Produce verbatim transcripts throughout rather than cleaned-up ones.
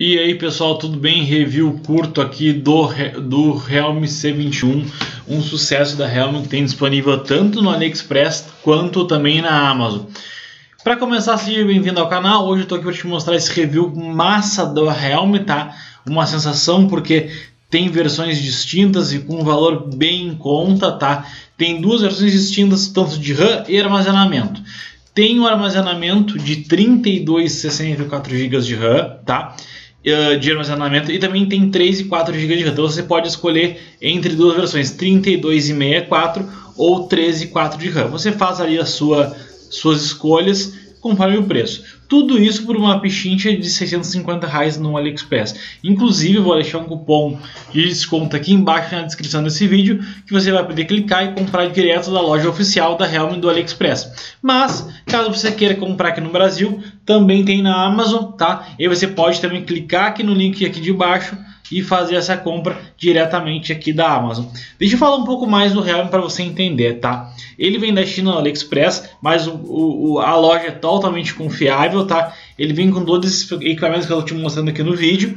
E aí pessoal, tudo bem? Review curto aqui do, do Realme C vinte e um, um sucesso da Realme que tem disponível tanto no AliExpress quanto também na Amazon. Para começar, seja bem-vindo ao canal. Hoje eu estou aqui para te mostrar esse review massa da Realme, tá? Uma sensação porque tem versões distintas e com um valor bem em conta, tá? Tem duas versões distintas, tanto de RAM e armazenamento. Tem um armazenamento de trinta e dois e sessenta e quatro gigas de RAM, tá? De armazenamento, e também tem três e quatro gigas de RAM. Então você pode escolher entre duas versões, trinta e dois e sessenta e quatro ou treze e quatro de RAM. Você faz ali as sua, suas escolhas conforme o preço. Tudo isso por uma pichincha de seiscentos e cinquenta reais no AliExpress. Inclusive eu vou deixar um cupom de desconto aqui embaixo na descrição desse vídeo, que você vai poder clicar e comprar direto da loja oficial da Realme do AliExpress. Mas caso você queira comprar aqui no Brasil, também tem na Amazon, tá? E você pode também clicar aqui no link aqui de baixo e fazer essa compra diretamente aqui da Amazon. Deixa eu falar um pouco mais do Realme para você entender, tá? Ele vem da China no AliExpress, mas o, o, a loja é totalmente confiável, tá? Ele vem com todos esses equipamentos que eu estou te mostrando aqui no vídeo.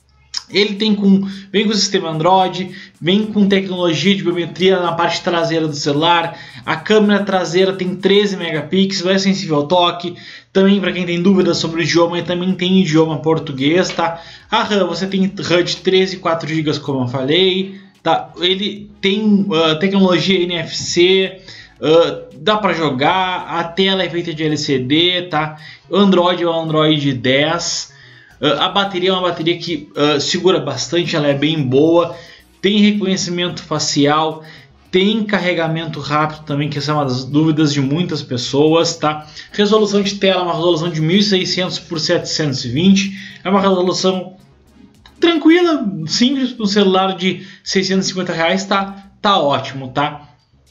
Ele tem com, vem com o sistema Android, vem com tecnologia de biometria na parte traseira do celular. A câmera traseira tem treze megapixels, é sensível ao toque. Também para quem tem dúvidas sobre o idioma, ele também tem idioma português, tá? A RAM, você tem RAM de treze e quatro gigas, como eu falei, tá? Ele tem uh, tecnologia N F C, uh, dá para jogar, a tela é feita de L C D, tá? O Android é o Android dez. Uh, a bateria é uma bateria que uh, segura bastante, ela é bem boa, tem reconhecimento facial, tem carregamento rápido também, que essa é uma das dúvidas de muitas pessoas, tá? Resolução de tela, uma resolução de mil e seiscentos por setecentos e vinte, é uma resolução tranquila, simples, para um celular de seiscentos e cinquenta reais, tá, tá ótimo, tá?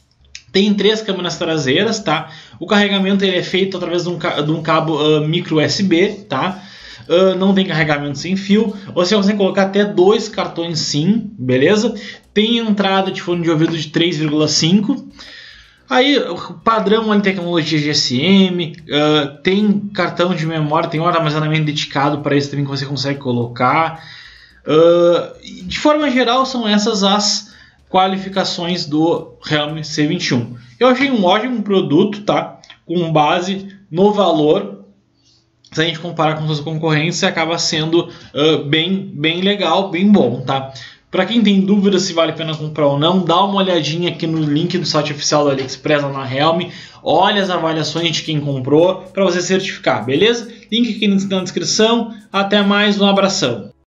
Tem três câmeras traseiras, tá? O carregamento ele é feito através de um, de um cabo uh, micro U S B, tá? Uh, não tem carregamento sem fio. Você consegue colocar até dois cartões SIM, beleza? Tem entrada de fone de ouvido de três vírgula cinco. Aí padrão em tecnologia G S M, uh, tem cartão de memória, tem um armazenamento dedicado para isso também que você consegue colocar. Uh, de forma geral são essas as qualificações do Realme C vinte e um. Eu achei um ótimo produto, tá? Com base no valor. Se a gente comparar com suas concorrentes, acaba sendo uh, bem, bem legal, bem bom, tá? Para quem tem dúvida se vale a pena comprar ou não, dá uma olhadinha aqui no link do site oficial da AliExpress lá na Realme, olha as avaliações de quem comprou para você certificar, beleza? Link aqui na descrição, até mais, um abração!